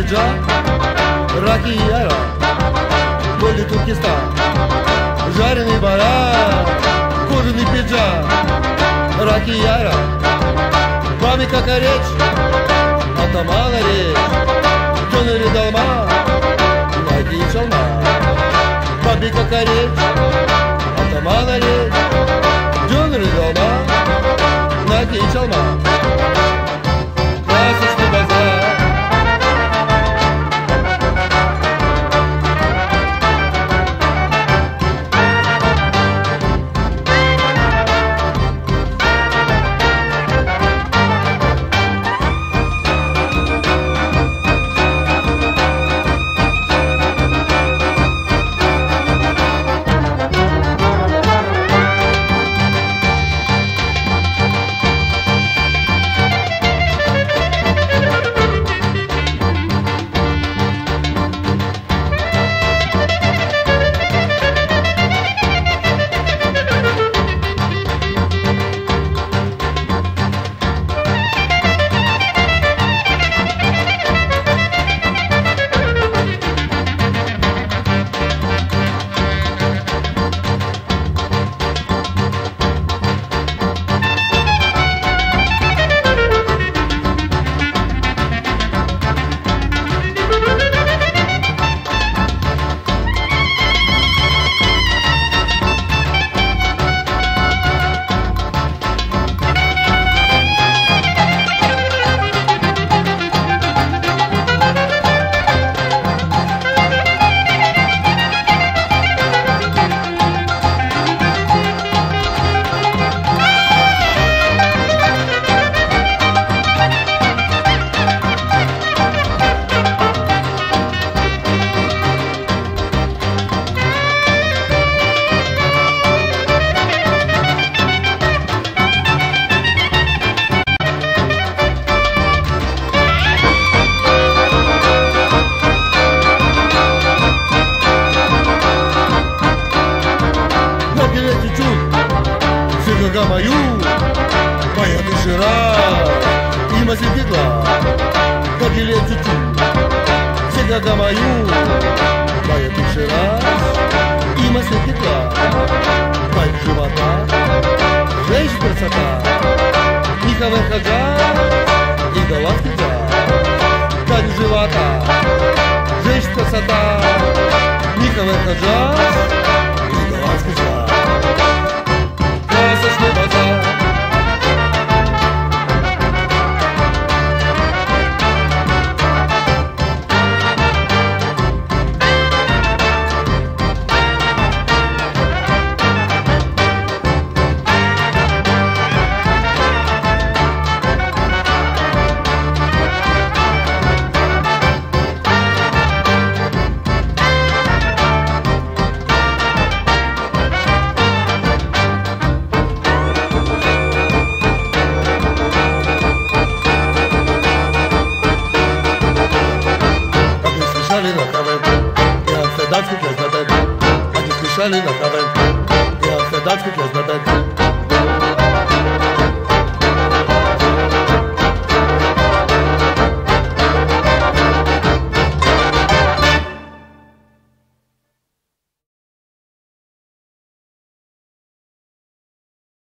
пиджак, раки и яра, Голи Туркестан, жареный баран, кожаный пиджак, раки и яра, бабе какая речь, атамана речь, тёнери долма, ноги и чалма. Бабе какая речь, атамана речь, тёнери долма, ноги и чалма. Красочный базар. Мою, моя душера, и масипитла, как и летит, всегда мою, моя душера, и масипитла, моя живота, женщина красота, никого хага, и давать хага, как живота, женщина красота, никого хага, и давать хага.